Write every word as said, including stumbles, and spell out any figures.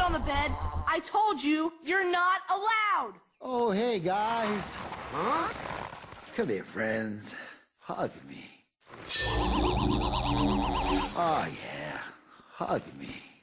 on the bed. I told you, you're not allowed. Oh, hey, guys. Huh? Come here, friends. Hug me. Oh, yeah. Hug me.